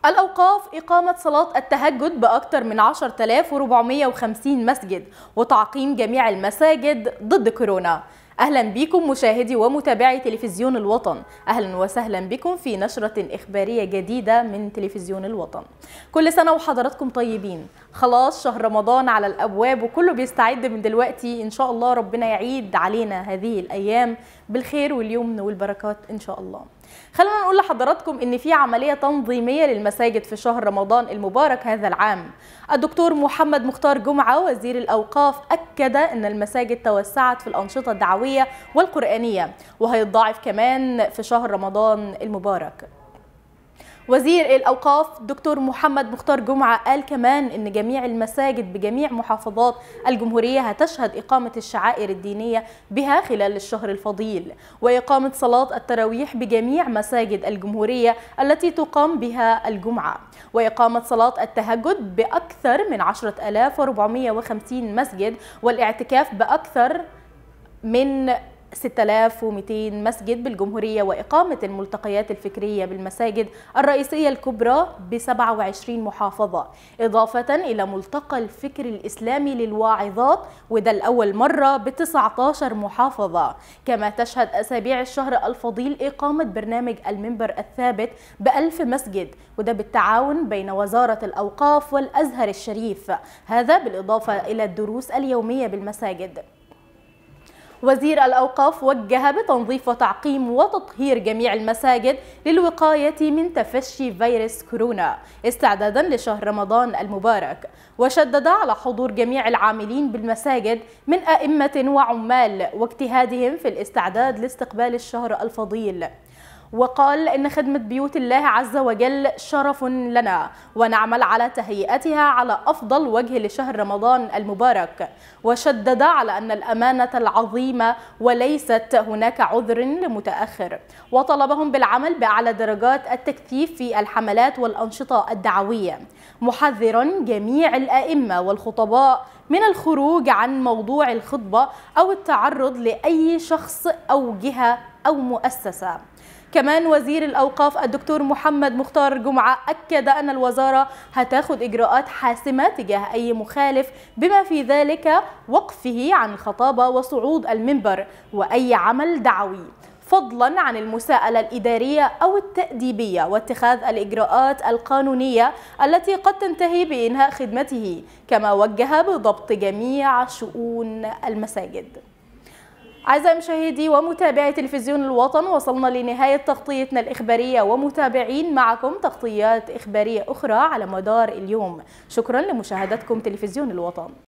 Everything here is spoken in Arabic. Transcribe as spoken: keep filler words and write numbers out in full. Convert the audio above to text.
الأوقاف إقامة صلاة التهجد بأكثر من عشرة آلاف وأربعمائة وخمسين مسجد وتعقيم جميع المساجد ضد كورونا. أهلا بكم مشاهدي ومتابعي تلفزيون الوطن، أهلا وسهلا بكم في نشرة إخبارية جديدة من تلفزيون الوطن. كل سنة وحضراتكم طيبين، خلاص شهر رمضان على الأبواب وكله بيستعد من دلوقتي. إن شاء الله ربنا يعيد علينا هذه الأيام بالخير واليمن والبركات إن شاء الله. خلونا نقول لحضراتكم إن في عملية تنظيمية للمساجد في شهر رمضان المبارك هذا العام. الدكتور محمد مختار جمعة وزير الأوقاف أكد أن المساجد توسعت في الأنشطة الدعوية والقرآنية وهيتضاعف كمان في شهر رمضان المبارك. وزير الأوقاف دكتور محمد مختار جمعة قال كمان إن جميع المساجد بجميع محافظات الجمهورية هتشهد إقامة الشعائر الدينية بها خلال الشهر الفضيل، وإقامة صلاة التراويح بجميع مساجد الجمهورية التي تقام بها الجمعة، وإقامة صلاة التهجد بأكثر من عشرة آلاف وأربعمائة وخمسين مسجد، والاعتكاف بأكثر من ستة آلاف ومئتين مسجد بالجمهورية، وإقامة الملتقيات الفكرية بالمساجد الرئيسية الكبرى ب سبعة وعشرين محافظة، إضافة إلى ملتقى الفكر الإسلامي للواعظات وده الأول مرة ب تسعة عشر محافظة. كما تشهد أسابيع الشهر الفضيل إقامة برنامج المنبر الثابت بألف مسجد وده بالتعاون بين وزارة الأوقاف والأزهر الشريف، هذا بالإضافة إلى الدروس اليومية بالمساجد. وزير الأوقاف وجه بتنظيف وتعقيم وتطهير جميع المساجد للوقاية من تفشي فيروس كورونا استعدادا لشهر رمضان المبارك، وشدد على حضور جميع العاملين بالمساجد من أئمة وعمال واجتهادهم في الاستعداد لاستقبال الشهر الفضيل. وقال إن خدمة بيوت الله عز وجل شرف لنا ونعمل على تهيئتها على أفضل وجه لشهر رمضان المبارك، وشدد على أن الأمانة العظيمة وليست هناك عذر لمتأخر، وطلبهم بالعمل بأعلى درجات التكثيف في الحملات والأنشطة الدعوية، محذرا جميع الأئمة والخطباء من الخروج عن موضوع الخطبة أو التعرض لأي شخص أو جهة أو مؤسسة. كمان وزير الأوقاف الدكتور محمد مختار جمعة أكد أن الوزارة هتاخد إجراءات حاسمة تجاه أي مخالف بما في ذلك وقفه عن الخطابة وصعود المنبر وأي عمل دعوي، فضلا عن المساءلة الإدارية أو التأديبية واتخاذ الإجراءات القانونية التي قد تنتهي بإنهاء خدمته. كما وجه بضبط جميع شؤون المساجد. أعزائي مشاهدي ومتابعي تلفزيون الوطن، وصلنا لنهاية تغطيتنا الإخبارية ومتابعين معكم تغطيات إخبارية أخرى على مدار اليوم. شكرا لمشاهدتكم تلفزيون الوطن.